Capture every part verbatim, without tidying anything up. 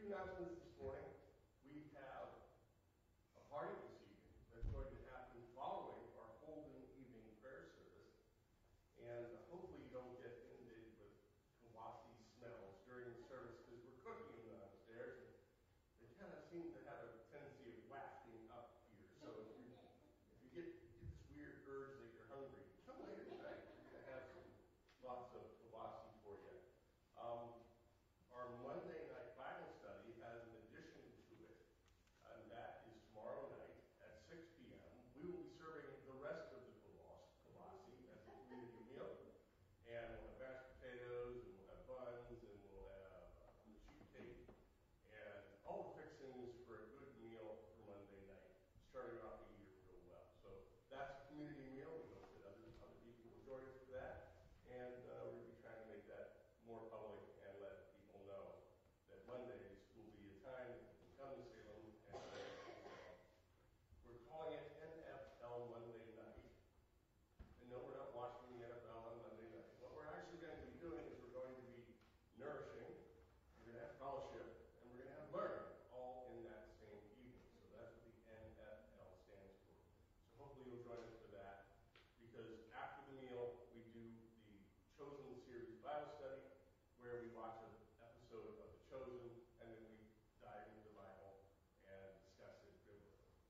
few announcements this morning. We have a party this evening that's going to happen following our Holden evening prayer service. And hopefully you don't get inundated with Kawasi smells during the service because we're cooking downstairs. And they kind of seem to have a tendency of wafting up here. So if, you're, if you get, get this weird urge that you're hungry, come later tonight. We're going to have some lots of Kawasi for you. Um, our Monday night Bible study has an addition to it. And that is tomorrow night at six p m We will be serving the rest of the Kawasi as a community meal. And we'll have mashed potatoes, and we'll have buns, and we'll have uh, sheet cake, and all the fixings for a good meal for Monday night, starting off the year real well. So that's a community meal. We hope that other, other people will join us for that. And uh, we're going to be trying to make that more public and let people know that Mondays will be a time that you can come to Salem and uh, we're calling it N F L Monday Night. And no, we're not watching the N F L on Monday night. What we're actually going to be doing is we're going to be nourishing, we're going to have fellowship, and we're going to have learning all in that same evening. So that's what the N F L stands for. So hopefully you'll join us for that, because after the meal, we do the Chosen series Bible study, where we watch an episode of The Chosen, and then we dive into the Bible and discuss it biblically.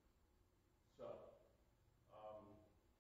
So, um,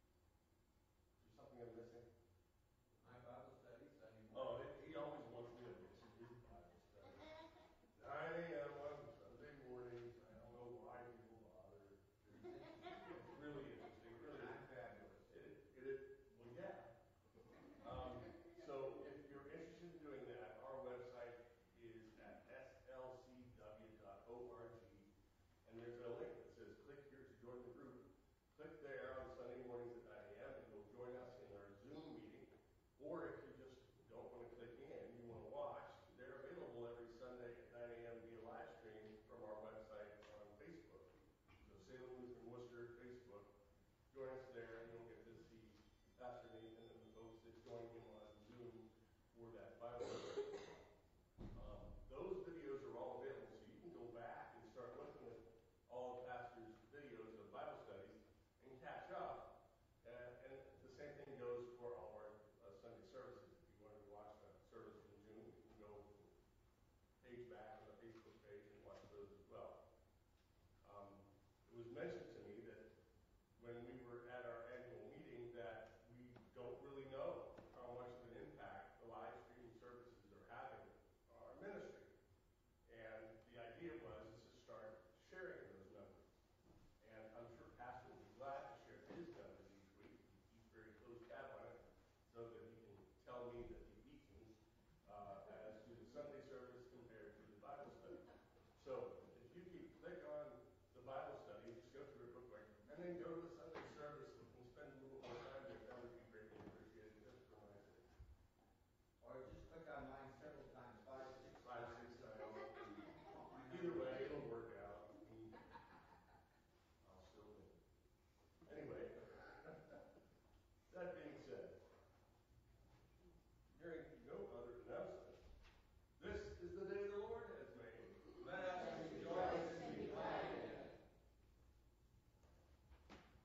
is there something I'm missing? My Bible study, Sunday morning. Oh, he always wants me to mention his Bible study. nine a m on Sunday mornings. I don't know why people bother. It's really interesting. Really, I'm fabulous. It, it, it, well, yeah. Um, so if you're interested in doing that, our website is at s l c w dot org, and there's a link that says click here to join the group. Click there on Sunday mornings at nine a m and you'll join us in our Zoom meeting. Or if you just don't want to click in, you want to watch, they're available every Sunday at nine a m via live stream from our website on Facebook. So Salem Lutheran Worcester Facebook. Join us there and you'll get to see Pastor Nathan and the folks that join him on Zoom for that Bible study. Um, those videos are all available, so you can go back and start looking at all of Pastor's videos of Bible studies and catch up. And, and the same thing goes for all of our uh, Sunday services. If you want to watch a service in June, you can go page back on the Facebook page and watch those as well. Um, it was mentioned to me that when we were at our annual meeting that we don't really know how much of an impact the live streaming services are having on our ministry. And the idea was is to start sharing those numbers. And I'm sure Pastor will be glad to share his numbers each week. He keeps very close tab on it so that he can tell me that he beats me uh, as to the Sunday service compared to the Bible study. So if you keep click on the Bible study, just go through it real quick, and then go to the Sunday service and spend a little more time there. That would be greatly appreciated, just for my sake. Or just click on mine several times, five, six Five, times. six times. Either way, it'll work out. I'll still win. Anyway, that being said, hearing no other announcements, this is the day the Lord has made. Let us rejoice and be glad in it.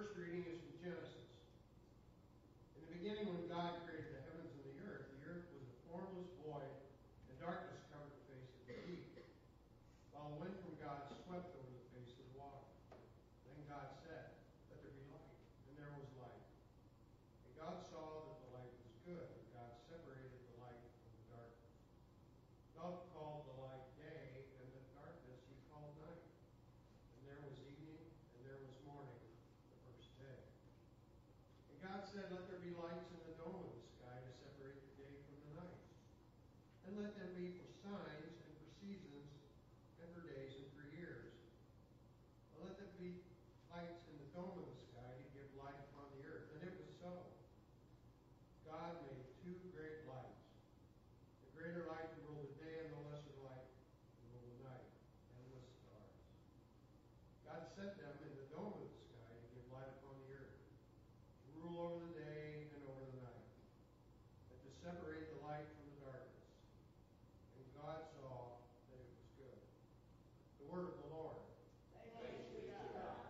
first reading is from Genesis. In the beginning, when God created the heavens and the earth, the earth was a formless void, and darkness covered the face of the deep, while the wind from God swept over the face of the water. Then God said, "Let there be light," and there was light. And God saw that the light was good, and God separated the light from the darkness. God called the light day, and the darkness he called night. And there was evening, and there was morning, the first day. And God said, "Let there be lights in the dome of the sky to separate the day from the night. And let them be for signs and for seasons and for days and for years. And let there be lights in the dome of the sky to give light upon the earth." And it was so. God made two great lights, the greater light to rule the day, and the lesser light to rule the night, and the stars. God set them in the dome of the sky to give light upon the earth, to rule over the day and over the night, and to separate the light from the darkness. And God saw that it was good. The word of the Lord. Thanks be to God.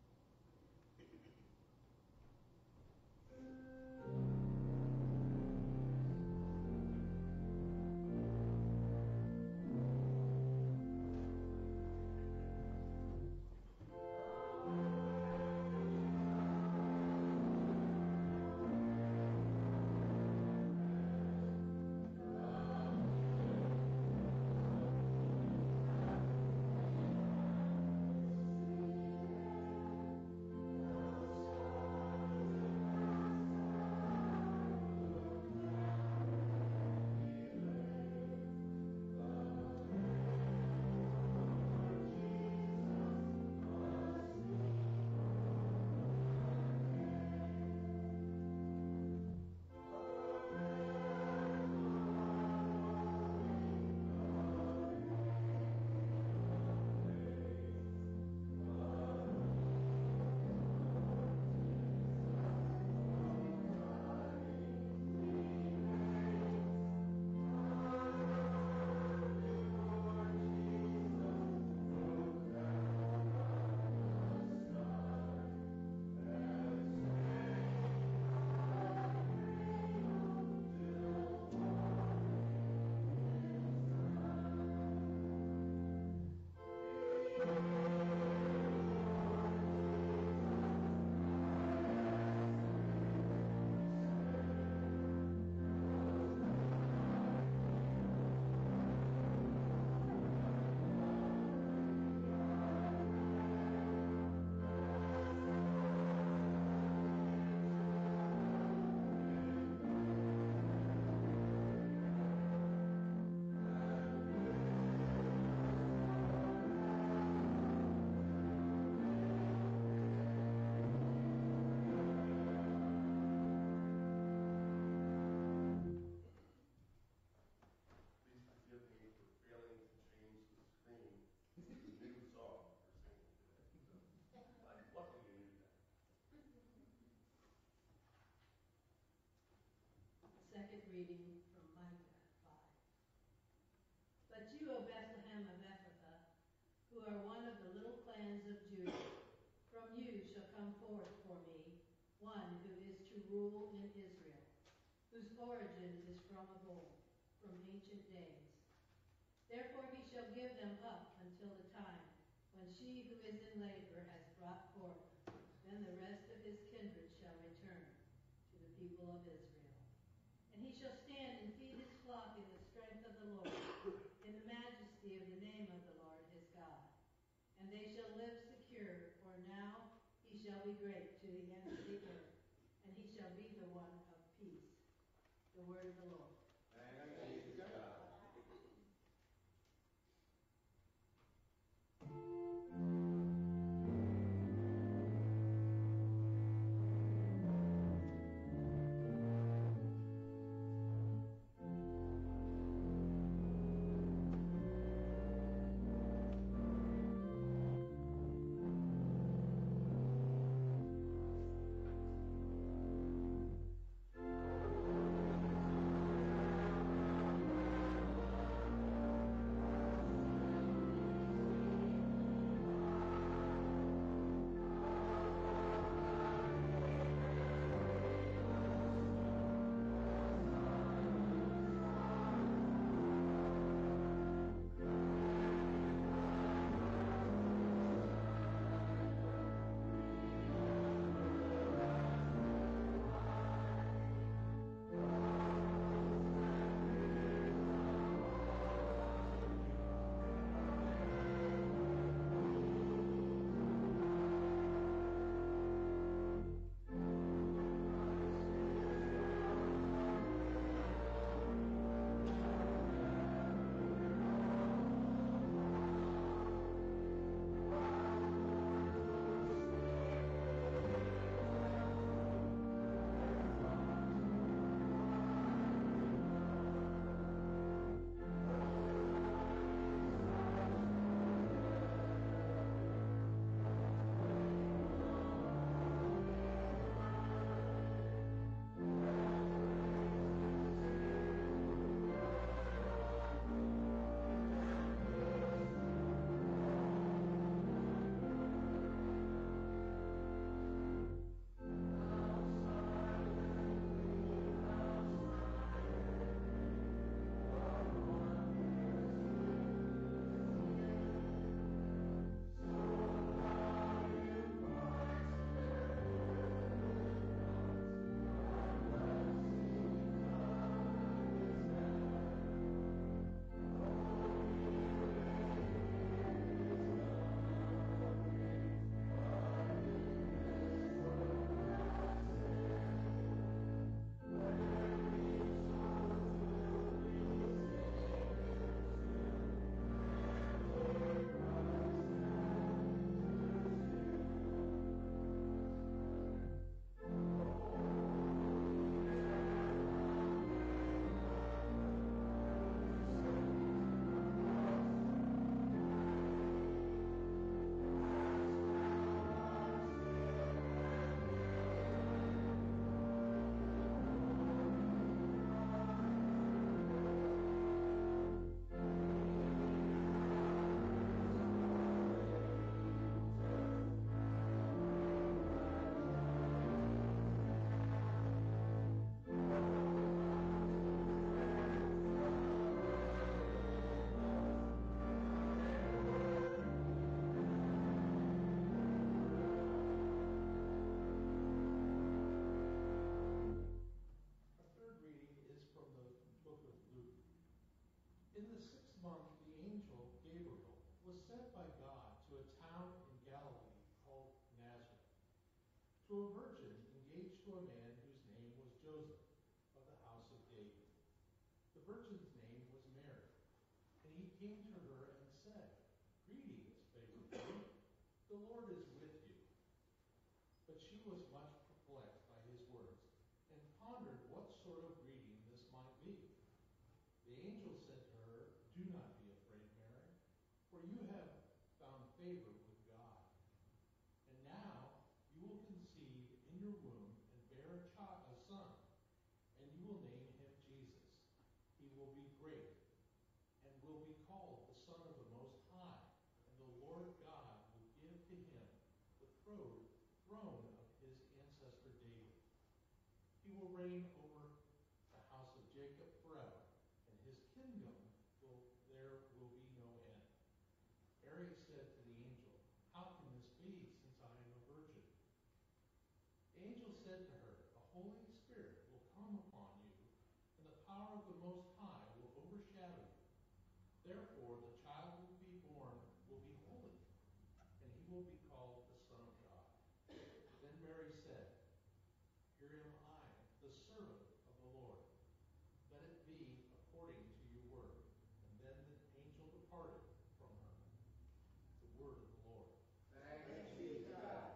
Please forgive me for failing to change the screen to the new song we're singing today. So, but luckily you knew that. Second reading from Micah five. But you, O Bethlehem of Ephrathah, who are one of the little clans of Judah, from you shall come forth for me one who is to rule in Israel, whose origin is from of old, from ancient days. Therefore he shall give them up until the time when she who is in labor has brought forth. Then the rest of his kindred shall return to the people of Israel. And he shall stand and feed his flock in the strength of the Lord, in the majesty of the name of the Lord his God. And they shall live secure, for now he shall be great to the end of the earth, and he shall be the one of peace. The word of the Lord. Thanks be to God. Thank In the sixth month, the angel Gabriel was sent by God to a town in Galilee called Nazareth, to a virgin engaged to a man whose name was Joseph, of the house of David. The virgin's name was Mary, and he came to her and said, "Greetings, favored one, the Lord is with you." But she was much perplexed by his words, and pondered what sort of greeting this might be. The angel said to her, "Do not be afraid, Mary, for you have found favor with God. And now you will conceive in your womb and bear a child, a son, and you will name him Jesus. He will be great and will be called the Son of the Most High, and the Lord God will give to him the throne throne of his ancestor David. He will reign over the house of Jacob forever, and his kingdom will there will be no end." Mary said to the angel, "How can this be, since I am a virgin?" The angel said to her, "The Holy Spirit will come upon you, and the power of the Most High will overshadow you. Therefore the child who will be born will be holy, and he will be called the Son of God." Then Mary said, "Here am I, the servant of the Lord. Let it be according to your word." And then the angel departed from her. The word of the Lord. Thanks be to God.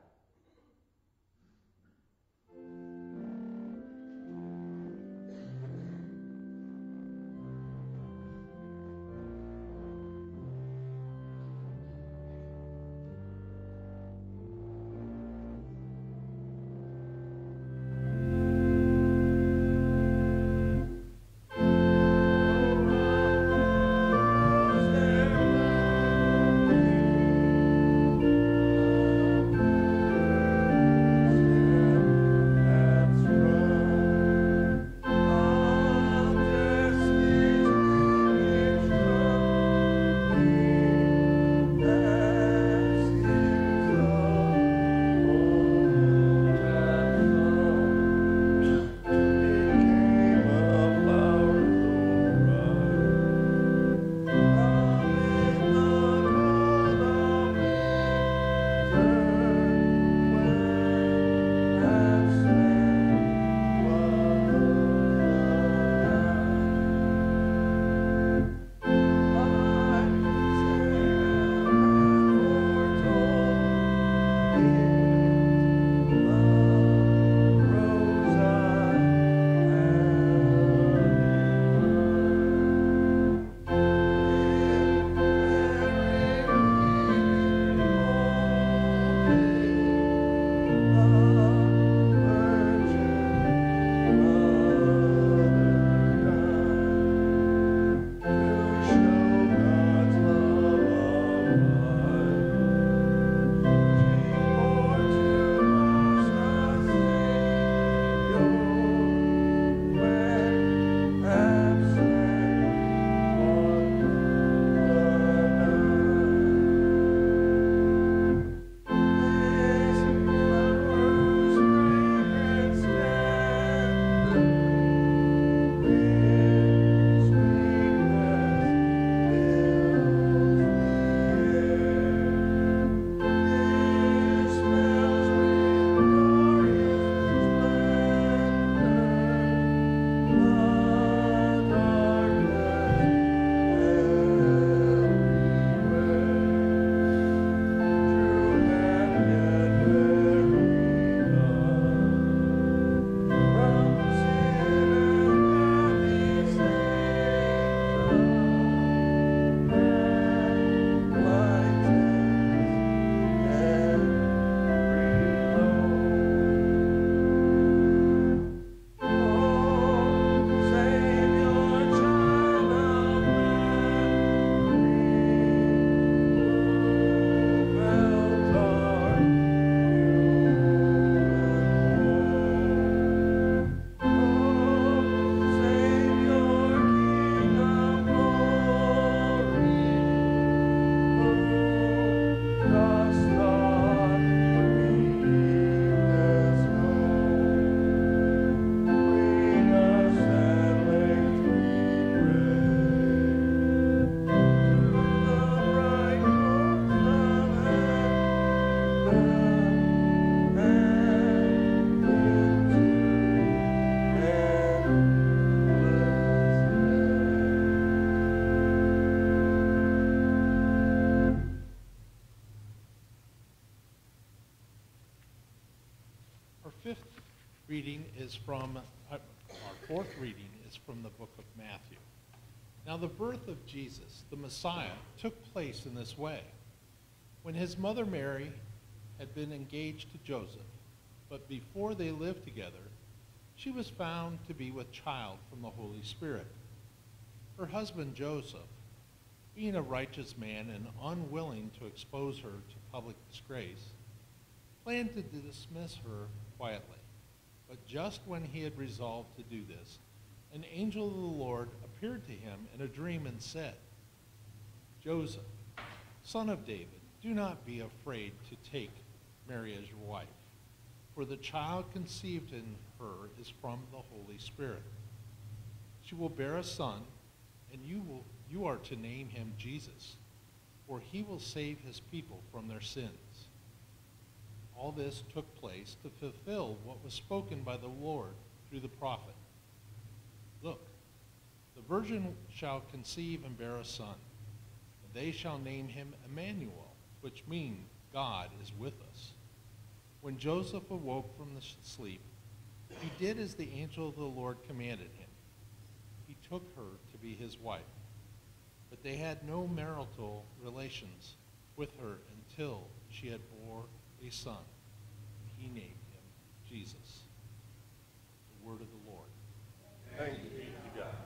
reading is from, uh, our fourth reading is from the book of Matthew. Now the birth of Jesus, the Messiah, took place in this way. When his mother Mary had been engaged to Joseph, but before they lived together, she was found to be with child from the Holy Spirit. Her husband Joseph, being a righteous man and unwilling to expose her to public disgrace, planned to dismiss her quietly. But just when he had resolved to do this, an angel of the Lord appeared to him in a dream and said, Joseph, son of David, do not be afraid to take Mary as your wife, for the child conceived in her is from the Holy Spirit. She will bear a son, and you will you are to name him Jesus, for he will save his people from their sins. All this took place to fulfill what was spoken by the Lord through the prophet. Look, the virgin shall conceive and bear a son, and they shall name him Emmanuel, which means God is with us. When Joseph awoke from the sleep, he did as the angel of the Lord commanded him. He took her to be his wife, but they had no marital relations with her until she had bore a son. He named him Jesus. The word of the Lord. Thank you, be to God.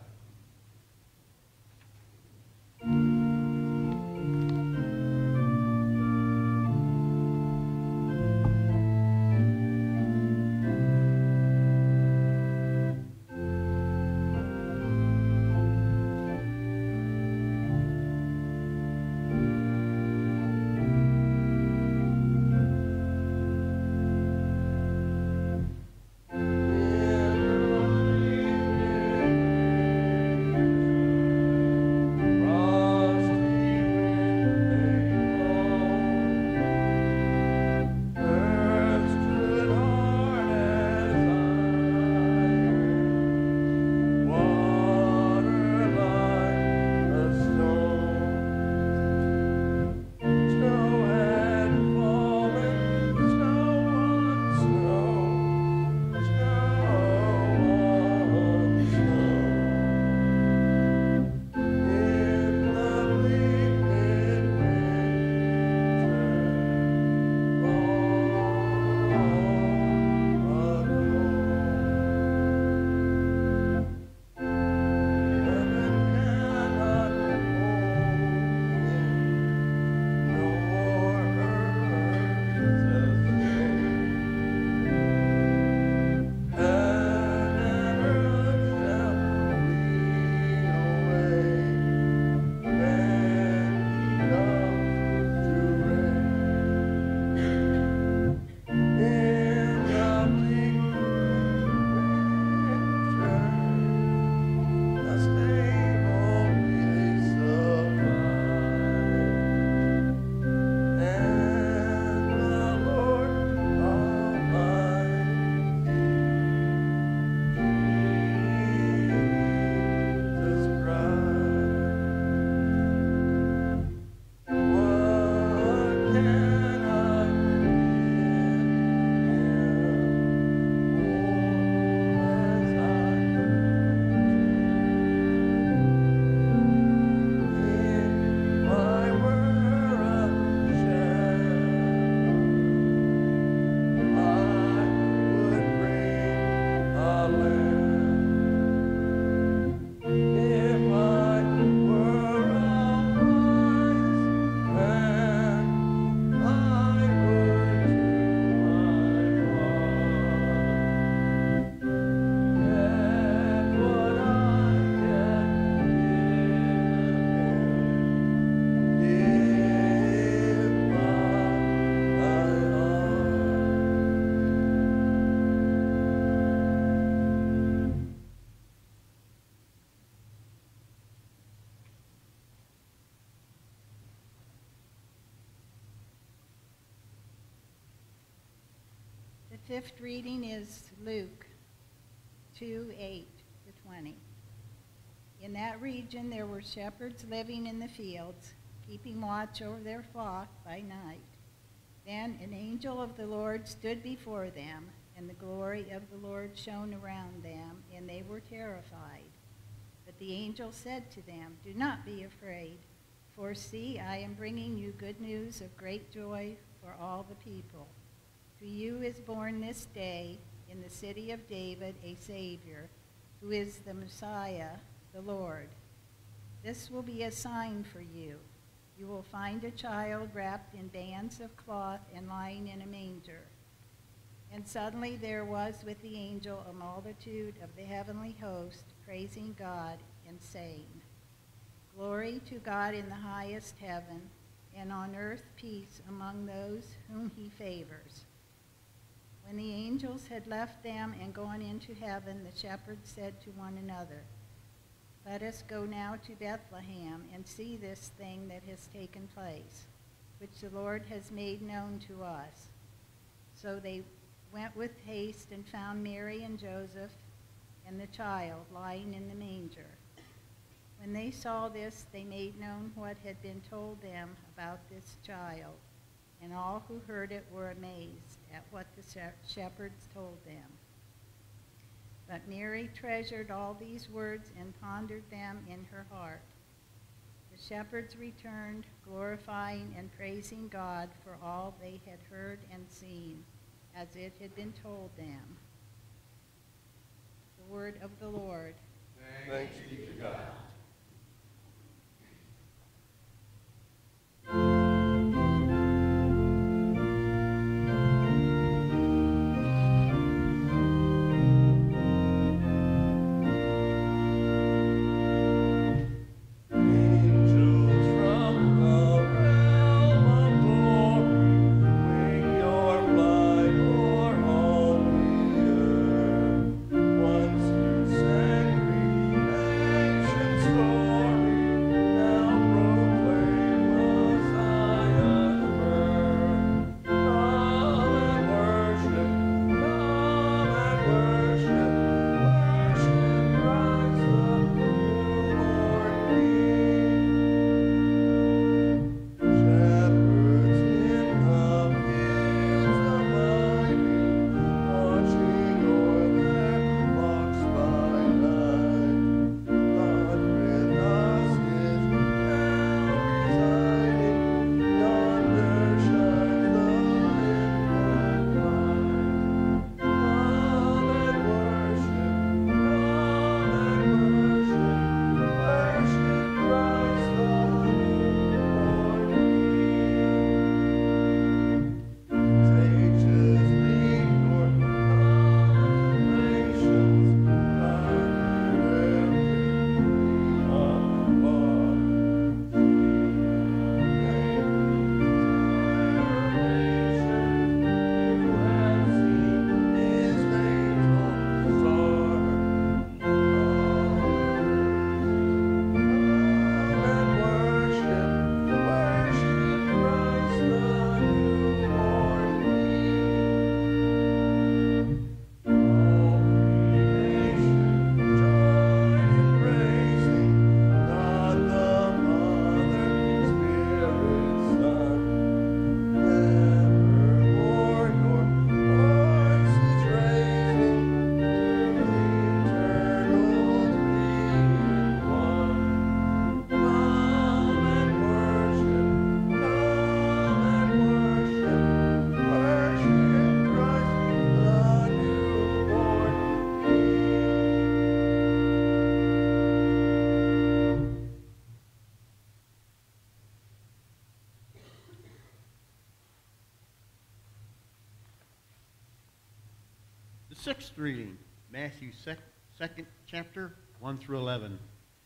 The fifth reading is Luke two, eight to twenty. In that region there were shepherds living in the fields, keeping watch over their flock by night. Then an angel of the Lord stood before them, and the glory of the Lord shone around them, and they were terrified. But the angel said to them, "Do not be afraid, for see, I am bringing you good news of great joy for all the people. To you is born this day in the city of David a Savior, who is the Messiah, the Lord. This will be a sign for you. You will find a child wrapped in bands of cloth and lying in a manger." And suddenly there was with the angel a multitude of the heavenly host, praising God and saying, "Glory to God in the highest heaven, and on earth peace among those whom he favors." When the angels had left them and gone into heaven, the shepherds said to one another, "Let us go now to Bethlehem and see this thing that has taken place, which the Lord has made known to us." So they went with haste and found Mary and Joseph and the child lying in the manger. When they saw this, they made known what had been told them about this child, and all who heard it were amazed at what the shepherds told them. But Mary treasured all these words and pondered them in her heart. The shepherds returned, glorifying and praising God for all they had heard and seen, as it had been told them. The word of the Lord. Thanks be to God. Sixth reading, Matthew sec- second chapter, one through eleven.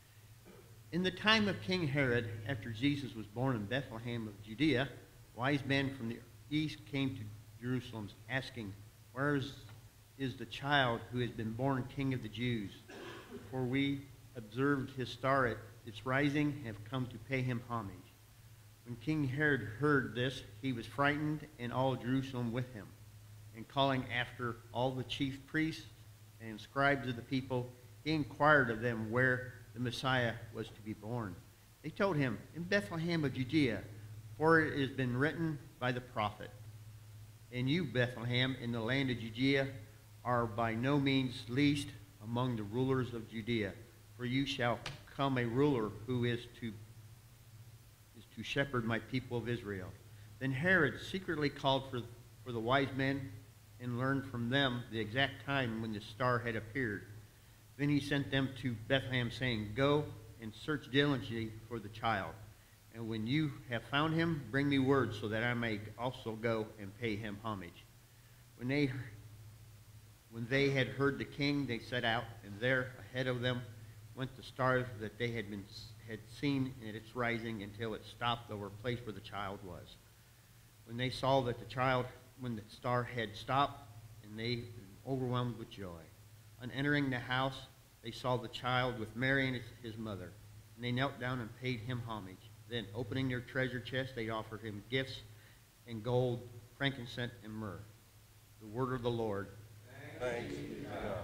In the time of King Herod, after Jesus was born in Bethlehem of Judea, wise men from the east came to Jerusalem, asking, "Where is, is the child who has been born King of the Jews? For we observed his star at its rising and have come to pay him homage." When King Herod heard this, he was frightened, and all Jerusalem with him. And calling after all the chief priests and scribes of the people, he inquired of them where the Messiah was to be born. They told him, "In Bethlehem of Judea, for it has been written by the prophet, And you, Bethlehem, in the land of Judea, are by no means least among the rulers of Judea, for you shall come a ruler who is to, is to shepherd my people of Israel. Then Herod secretly called for, for the wise men and learned from them the exact time when the star had appeared. Then he sent them to Bethlehem, saying, Go and search diligently for the child. And when you have found him, bring me word so that I may also go and pay him homage. When they, when they had heard the king, they set out, and there ahead of them went the star that they had been had seen at its rising until it stopped over a place where the child was. When they saw that the child, when the star had stopped, and they were overwhelmed with joy. On entering the house, they saw the child with Mary and his mother, and they knelt down and paid him homage. Then, opening their treasure chest, they offered him gifts and gold, frankincense, and myrrh. The word of the Lord. Thanks be to God.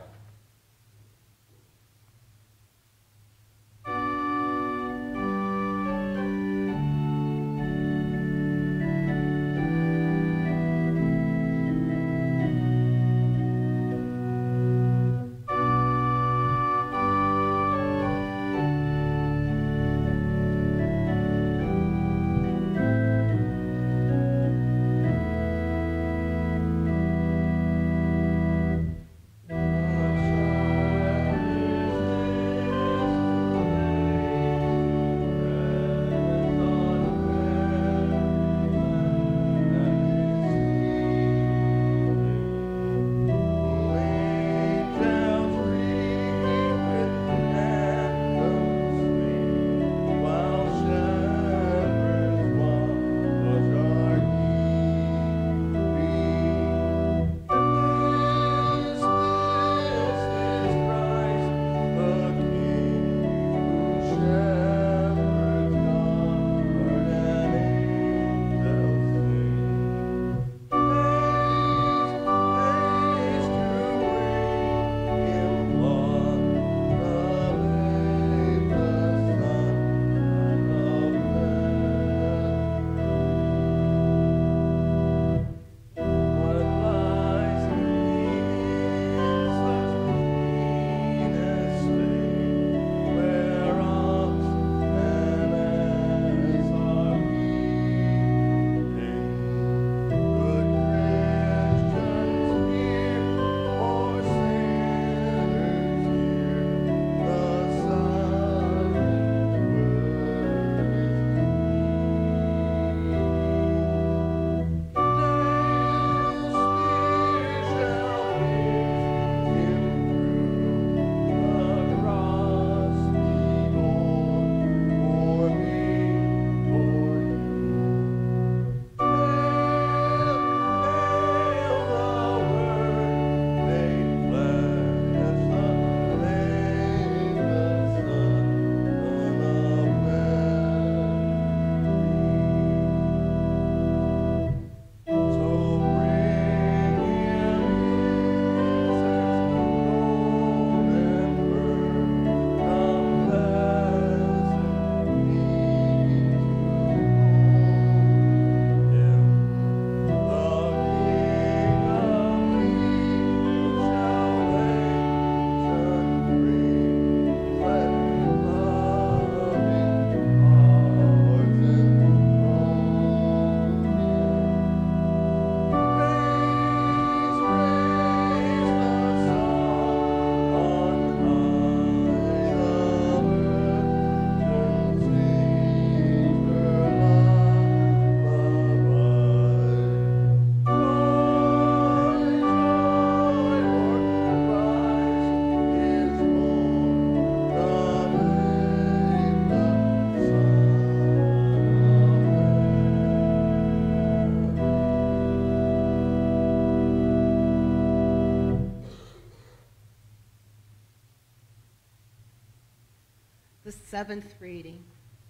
The seventh reading,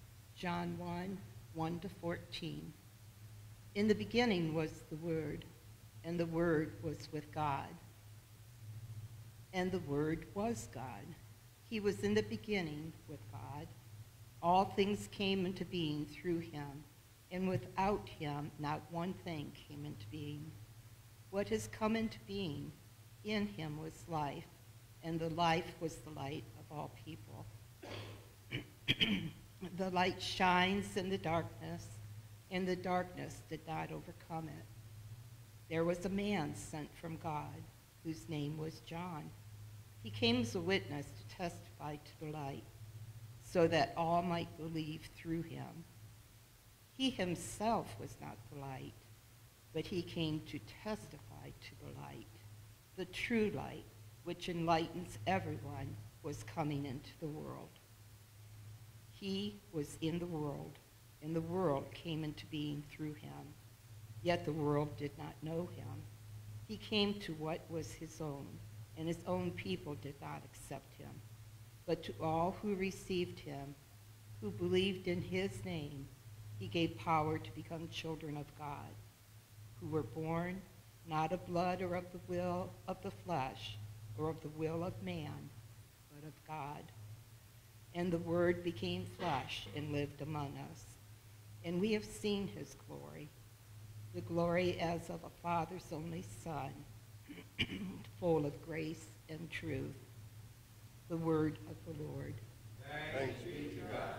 John one, one to fourteen. In the beginning was the Word, and the Word was with God. And the Word was God. He was in the beginning with God. All things came into being through him, and without him not one thing came into being. what has come into being. In him was life, and the life was the light of all people. The light shines in the darkness, and the darkness did not overcome it. There was a man sent from God, whose name was John. He came as a witness to testify to the light, so that all might believe through him. He himself was not the light, but he came to testify to the light. The true light, which enlightens everyone, was coming into the world. He was in the world, and the world came into being through him. Yet the world did not know him. He came to what was his own, and his own people did not accept him. But to all who received him, who believed in his name, he gave power to become children of God, who were born not of blood or of the will of the flesh or of the will of man, but of God. And the Word became flesh and lived among us. And we have seen his glory, the glory as of a Father's only Son, full of grace and truth. The word of the Lord. Thanks be to God.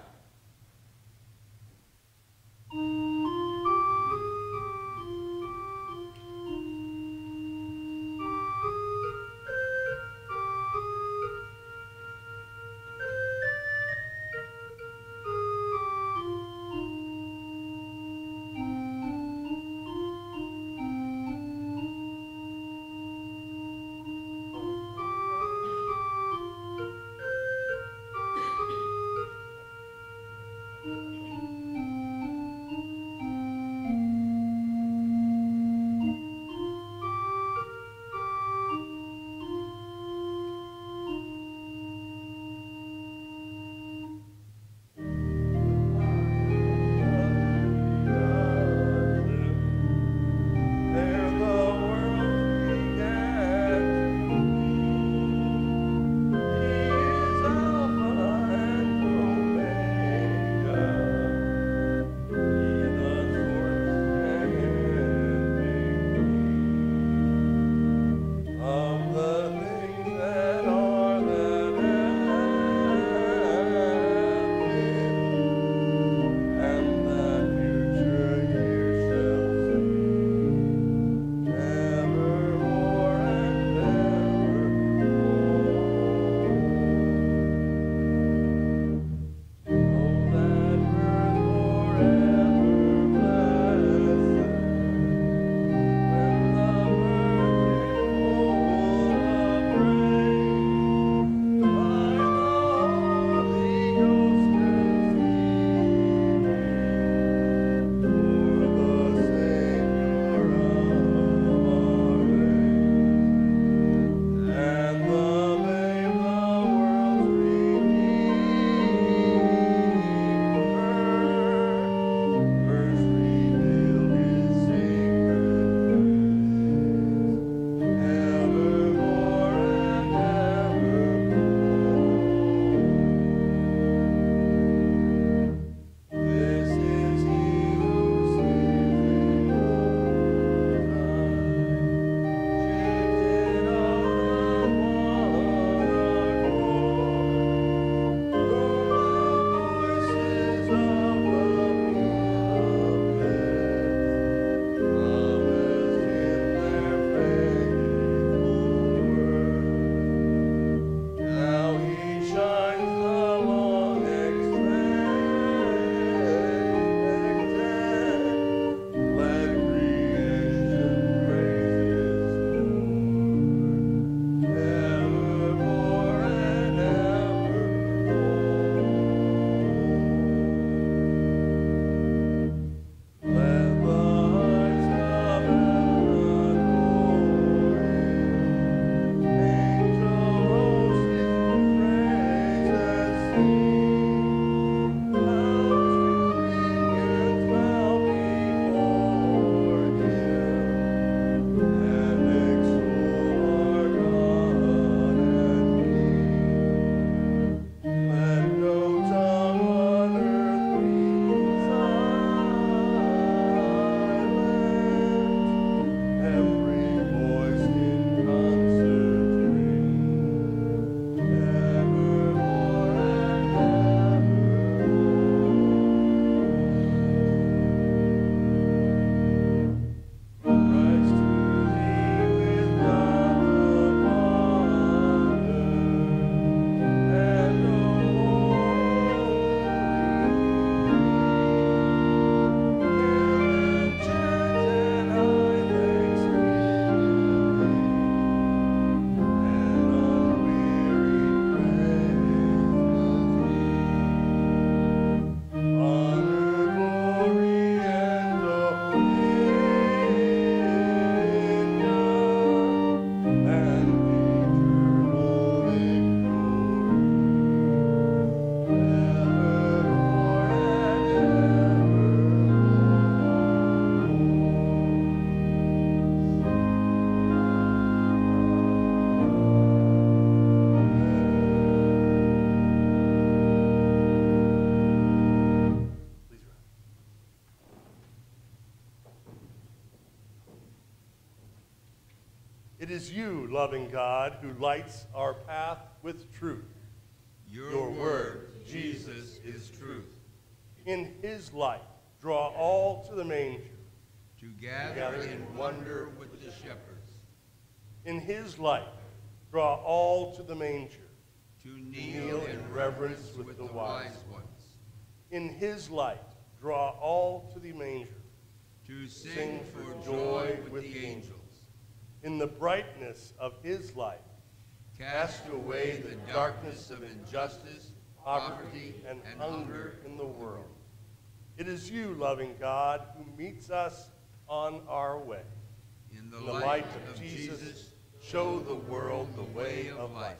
It is you, loving God, who lights our path with truth. Your, Your word, Jesus, is truth. In his light, draw all to the manger. To gather, gather in wonder with the shepherds. In his light, draw all to the manger. To kneel, kneel in in reverence reverence with, with the the wise wise ones. In his light, draw all to the manger. To sing, Sing for joy with the angels. In the brightness of his light, Cast away the darkness of injustice, poverty, and, and hunger in the world. It is you, loving God, who meets us on our way. In the, In the light, light of, of Jesus, Jesus, show the world the way of life.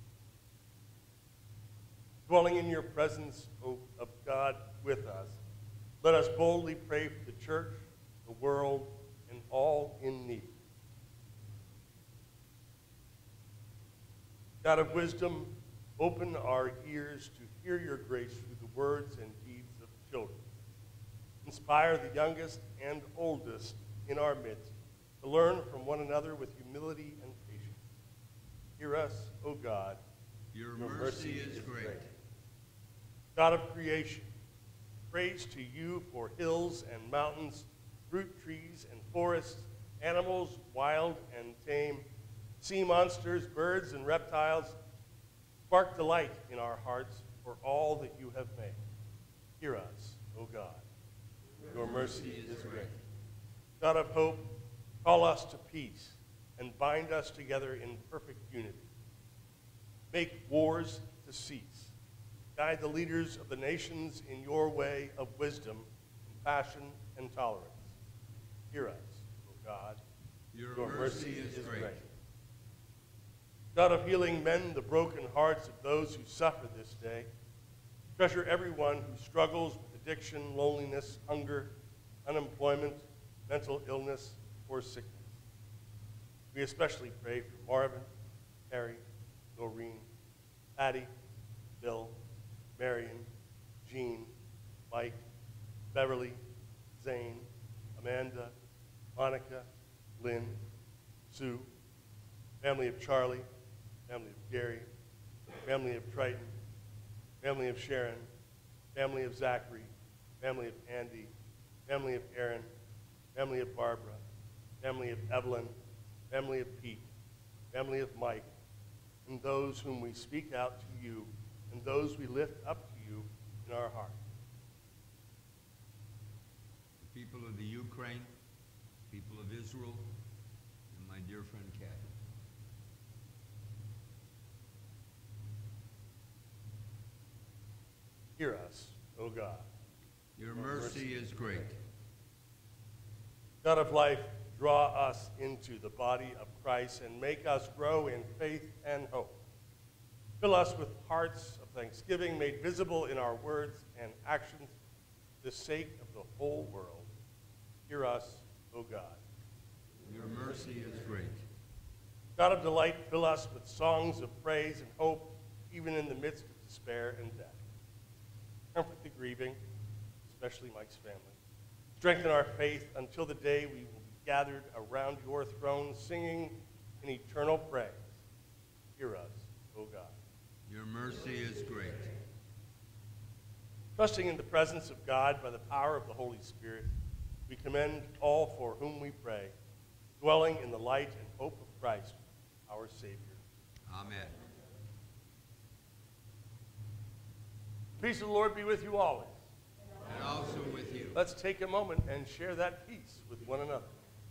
Dwelling in your presence, O of God, with us, let us boldly pray for the church, the world, and all in need. God of wisdom, open our ears to hear your grace through the words and deeds of children. Inspire the youngest and oldest in our midst to learn from one another with humility and patience. Hear us, O God. Your, Your mercy, is great. God of creation, praise to you for hills and mountains, fruit trees and forests, animals wild and tame, sea monsters, birds, and reptiles. Spark delight in our hearts for all that you have made. Hear us, O God. Your mercy is great. God of hope, call us to peace and bind us together in perfect unity. Make wars to cease. Guide the leaders of the nations in your way of wisdom, compassion, and tolerance. Hear us, O God. Your, Your mercy, mercy is, is great. great. God of healing, mend the broken hearts of those who suffer this day. Treasure everyone who struggles with addiction, loneliness, hunger, unemployment, mental illness, or sickness. We especially pray for Marvin, Harry, Noreen, Patty, Bill, Marion, Jean, Mike, Beverly, Zane, Amanda, Monica, Lynn, Sue, family of Charlie, family of Gary, family of Triton, family of Sharon, family of Zachary, family of Andy, family of Aaron, family of Barbara, family of Evelyn, family of Pete, family of Mike, and those whom we speak out to you, and those we lift up to you in our heart. The people of the Ukraine, people of Israel, and my dear friend Kathy. Hear us, O God. Your mercy is great. God of life, draw us into the body of Christ and make us grow in faith and hope. Fill us with hearts of thanksgiving made visible in our words and actions for the sake of the whole world. Hear us, O God. Your mercy is great. God of delight, fill us with songs of praise and hope, even in the midst of despair and death. Comfort the grieving, especially Mike's family. Strengthen our faith until the day we will be gathered around your throne, singing in eternal praise. Hear us, O God. Your mercy is great. Trusting in the presence of God by the power of the Holy Spirit, we commend all for whom we pray, dwelling in the light and hope of Christ, our Savior. Amen. The peace of the Lord be with you always. And also with you. Let's take a moment and share that peace with one another.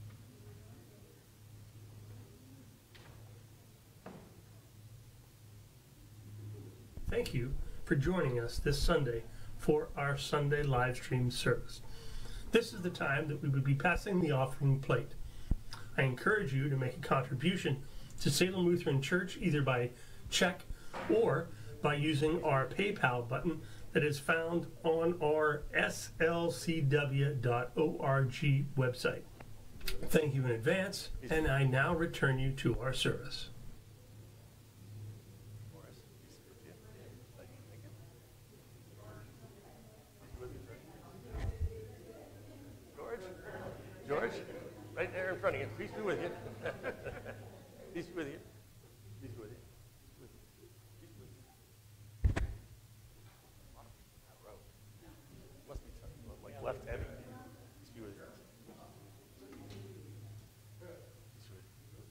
Thank you for joining us this Sunday for our Sunday live stream service. This is the time that we would be passing the offering plate. I encourage you to make a contribution to Salem Lutheran Church either by check or by using our PayPal button that is found on our S L C W dot org website. Thank you in advance, and I now return you to our service. George, George, right there in front of you. Peace be with you. Peace be with you. Peace be with you. Peace be with you. Must be tough, like left heavy. Peace be with you. Peace be with you.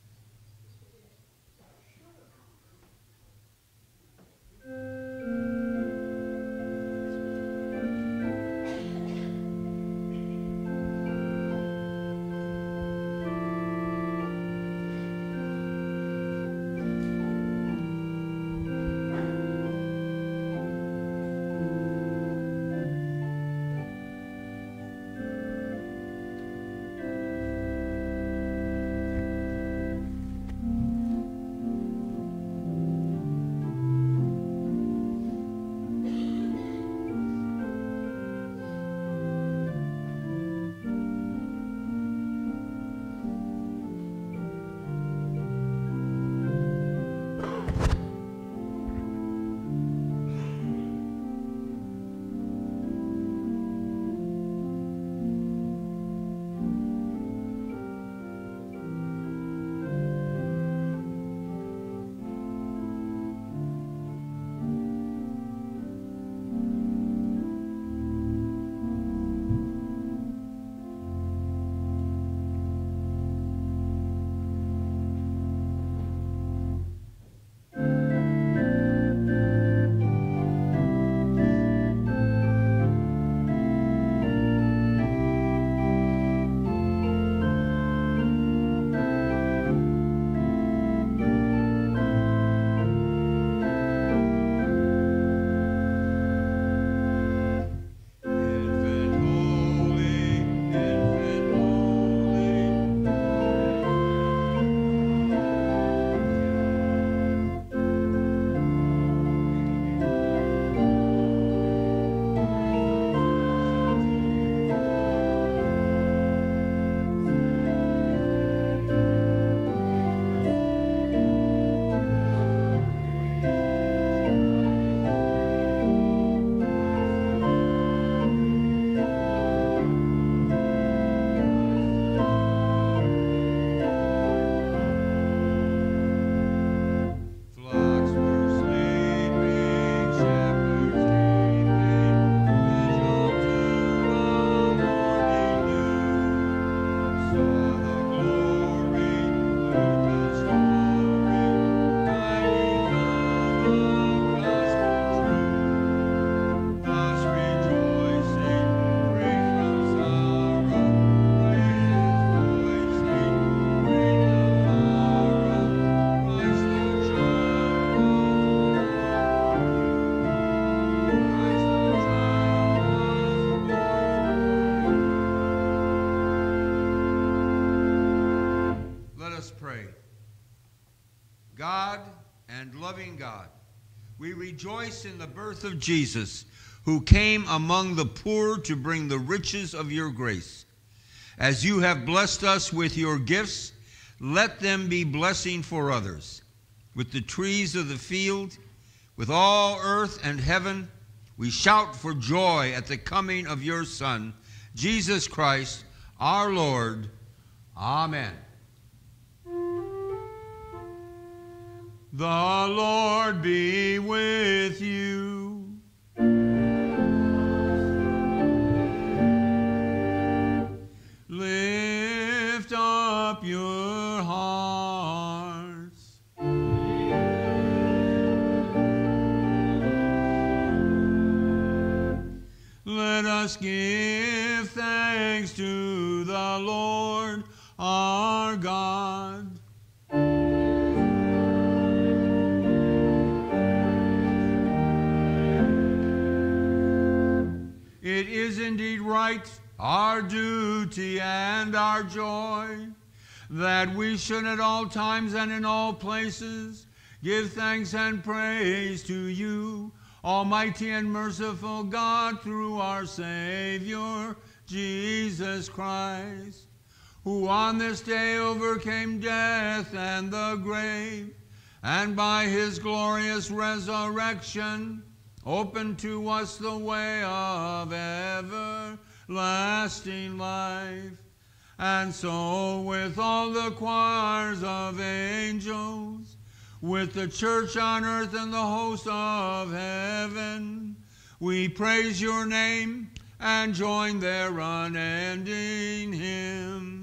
God and loving God, we rejoice in the birth of Jesus, who came among the poor to bring the riches of your grace. As you have blessed us with your gifts, let them be blessing for others. With the trees of the field, with all earth and heaven, we shout for joy at the coming of your Son, Jesus Christ, our Lord. Amen. The Lord be with you. Lift up your hearts. Let us give thanks to the Lord our God. It is indeed right, our duty and our joy, that we should at all times and in all places give thanks and praise to you, Almighty and merciful God, through our Savior, Jesus Christ, who on this day overcame death and the grave, and by his glorious resurrection opened to us the way of everlasting life. And so with all the choirs of angels, with the church on earth and the host of heaven, we praise your name and join their unending hymn.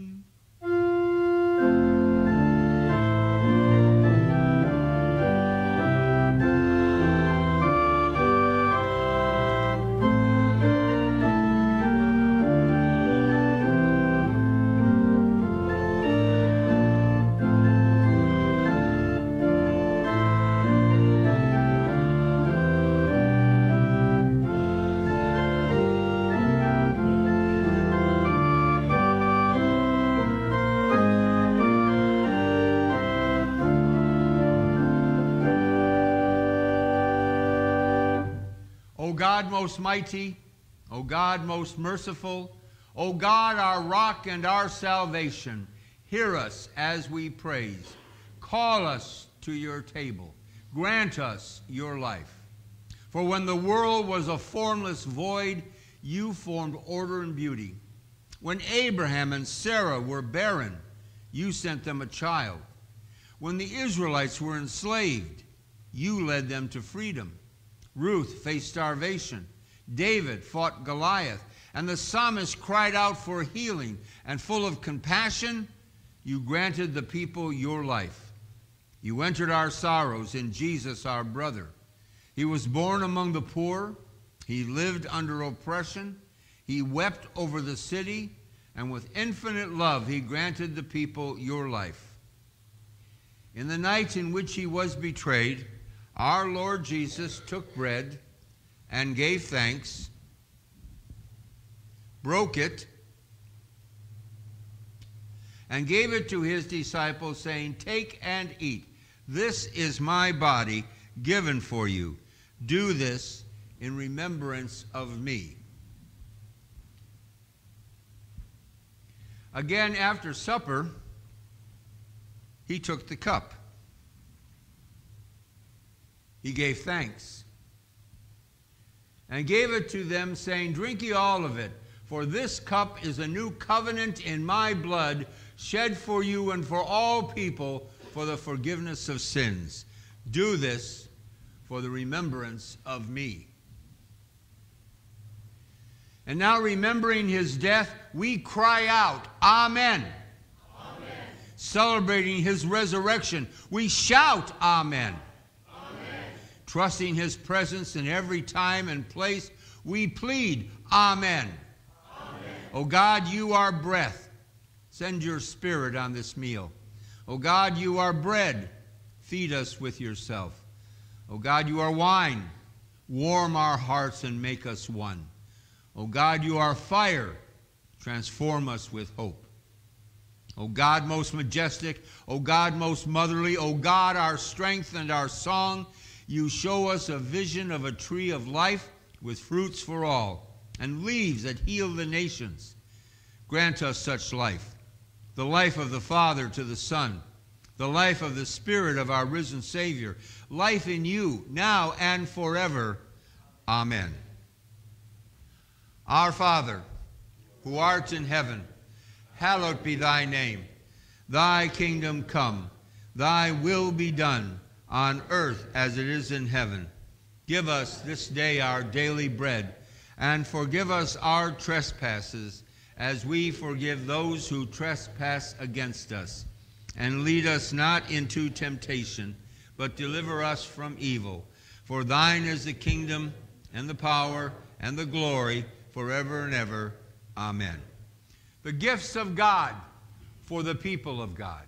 O God most mighty, O God most merciful, O God our rock and our salvation, hear us as we praise. Call us to your table. Grant us your life. For when the world was a formless void, you formed order and beauty. When Abraham and Sarah were barren, you sent them a child. When the Israelites were enslaved, you led them to freedom. Ruth faced starvation. David fought Goliath. And the psalmist cried out for healing. And full of compassion, you granted the people your life. You entered our sorrows in Jesus, our brother. He was born among the poor. He lived under oppression. He wept over the city. And with infinite love, he granted the people your life. In the night in which he was betrayed, our Lord Jesus took bread and gave thanks, broke it, and gave it to his disciples, saying, "Take and eat. This is my body given for you. Do this in remembrance of me." Again, after supper, he took the cup. He gave thanks and gave it to them, saying, "Drink ye all of it, for this cup is a new covenant in my blood, shed for you and for all people for the forgiveness of sins. Do this for the remembrance of me." And now, remembering his death, we cry out, Amen. Amen. Celebrating his resurrection, we shout, Amen. Trusting his presence in every time and place, we plead, Amen. Amen. O God, you are breath. Send your spirit on this meal. O God, you are bread. Feed us with yourself. O God, you are wine. Warm our hearts and make us one. O God, you are fire. Transform us with hope. O God, most majestic. O God, most motherly. O God, our strength and our song. You show us a vision of a tree of life with fruits for all and leaves that heal the nations. Grant us such life, the life of the Father to the Son, the life of the Spirit of our risen Savior, life in you now and forever. Amen. Our Father, who art in heaven, hallowed be thy name. Thy kingdom come, thy will be done, on earth as it is in heaven. Give us this day our daily bread, and forgive us our trespasses, as we forgive those who trespass against us. And lead us not into temptation, but deliver us from evil. For thine is the kingdom, and the power, and the glory, forever and ever. Amen. The gifts of God for the people of God.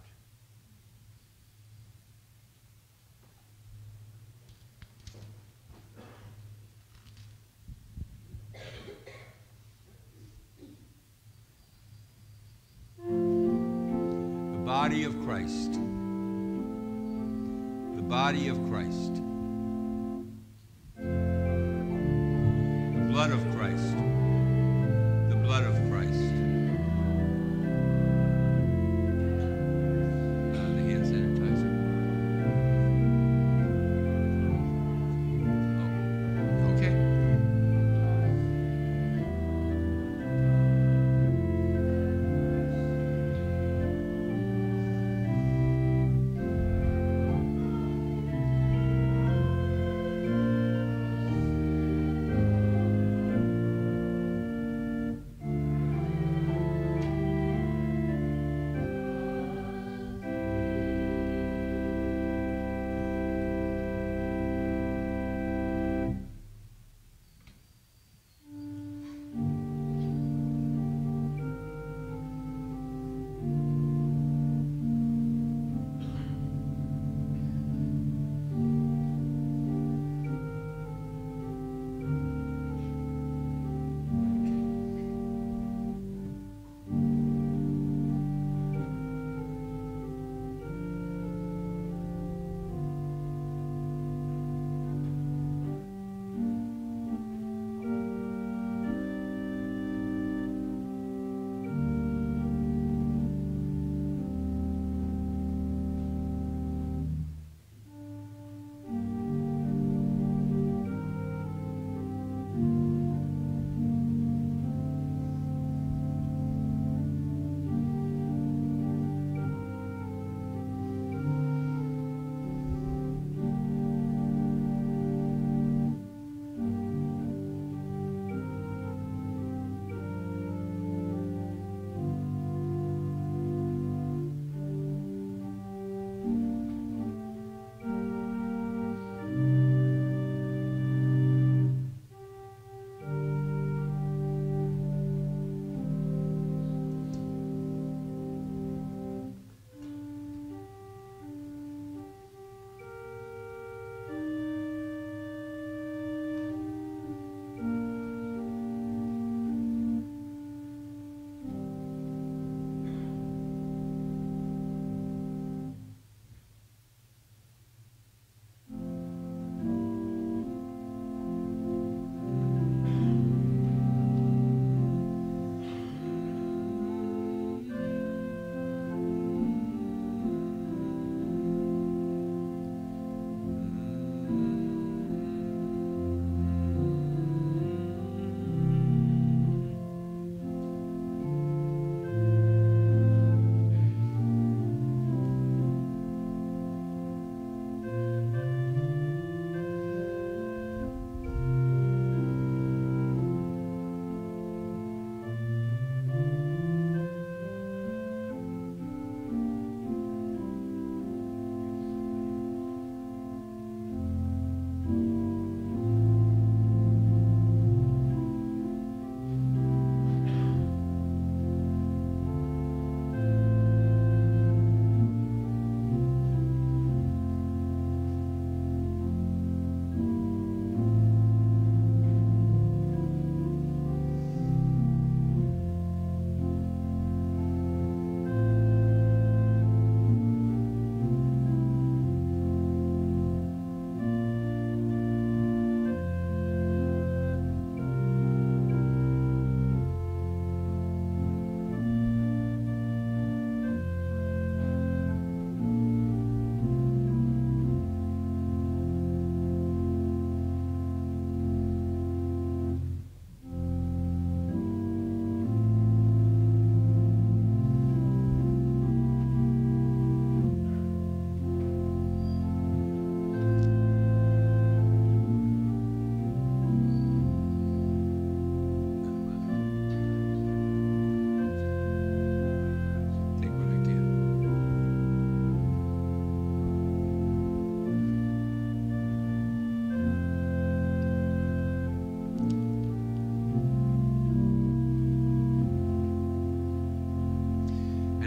The body of Christ. The body of Christ. The blood of Christ. The blood of Christ. Uh, the hand sanitizer. Oh, okay.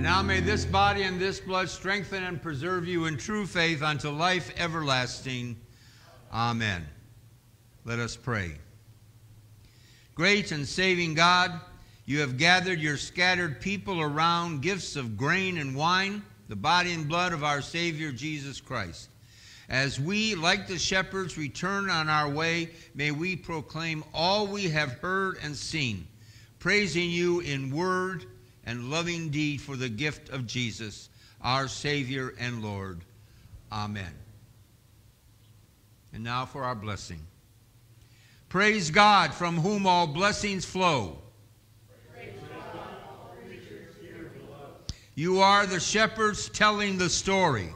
now may this body and this blood strengthen and preserve you in true faith unto life everlasting. Amen. Let us pray. Great and saving God, you have gathered your scattered people around gifts of grain and wine, the body and blood of our Savior Jesus Christ. As we, like the shepherds, return on our way, may we proclaim all we have heard and seen, praising you in word and loving deed for the gift of Jesus, our Savior and Lord. Amen. And now for our blessing. Praise God, from whom all blessings flow. Praise God, all creatures here below. You are the shepherds telling the story.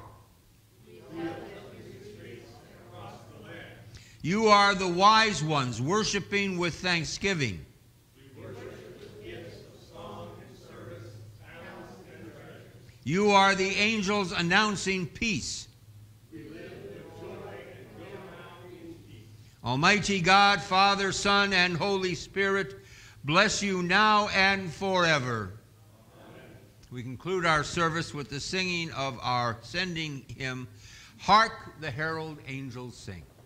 You are the wise ones worshiping with thanksgiving. We worship with gifts of song and service, talents and treasures. You are the angels announcing peace. We live with joy and go out in peace. Almighty God, Father, Son, and Holy Spirit, bless you now and forever. Amen. We conclude our service with the singing of our sending hymn, Hark the Herald Angels Sing.